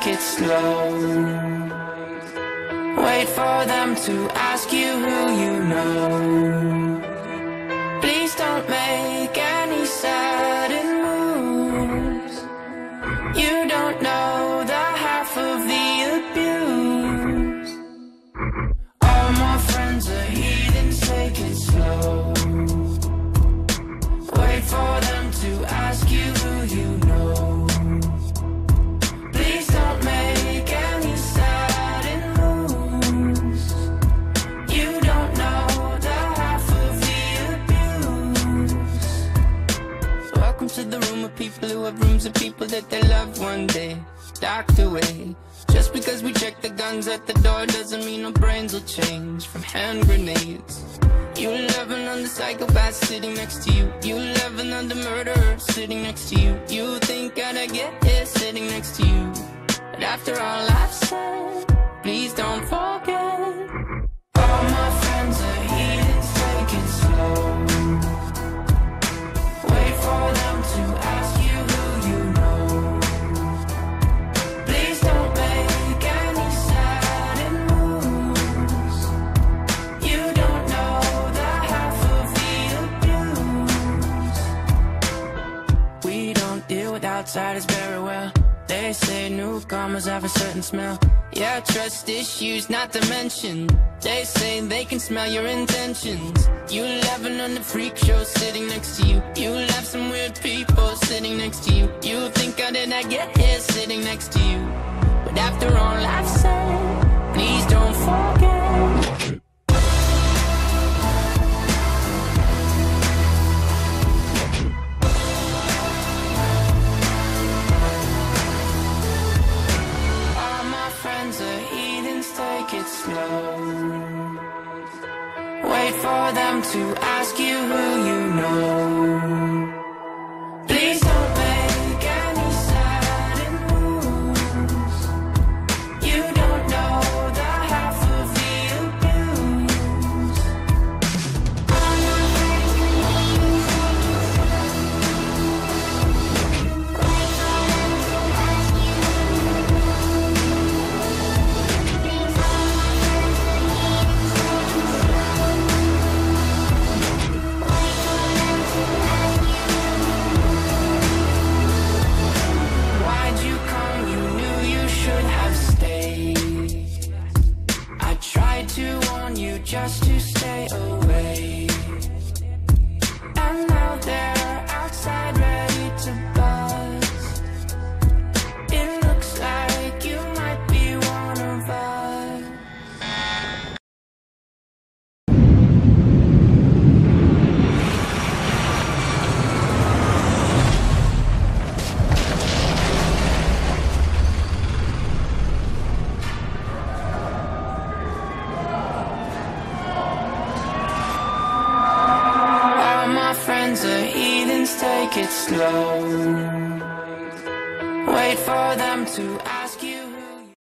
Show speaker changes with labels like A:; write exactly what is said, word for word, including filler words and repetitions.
A: take it slow. Wait for them to ask you who you know. Please don't make any sudden moves. You don't know the half of the abuse. All my friends are heathens, take it slow. Wait for them to ask you who you know. Please don't make any sudden moves. You don't know the half of the abuse. Welcome to the room of people who have rooms of people that they loved one day docked away. Just because we check the guns at the door doesn't mean our brains will change from hand grenades. You love another psychopath sitting next to you. You love another murderer sitting next to you. You think I'd get here sitting next to you. But after all I've said, please don't forget. All my friends are heathens, take it slow. Wait for them to ask you who you know. Please don't make any sudden moves. You don't know the half of the abuse. We don't deal with outsiders very well. They say newcomers have a certain smell. Yeah, trust issues not to mention. They say they can smell your intentions. You laughing on the freak show sitting next to you. You laugh some weird people sitting next to you. You think how did I get here sitting next to you. But after all I've said, please don't forget. Take it slow. Wait for them to ask you who you know. Please don't make any sudden moves. You don't know the half of the abuse. Just to stay away. And now they're outside ready to buzz. It looks like you might be one of us. Are heathens, take it slow. Wait for them to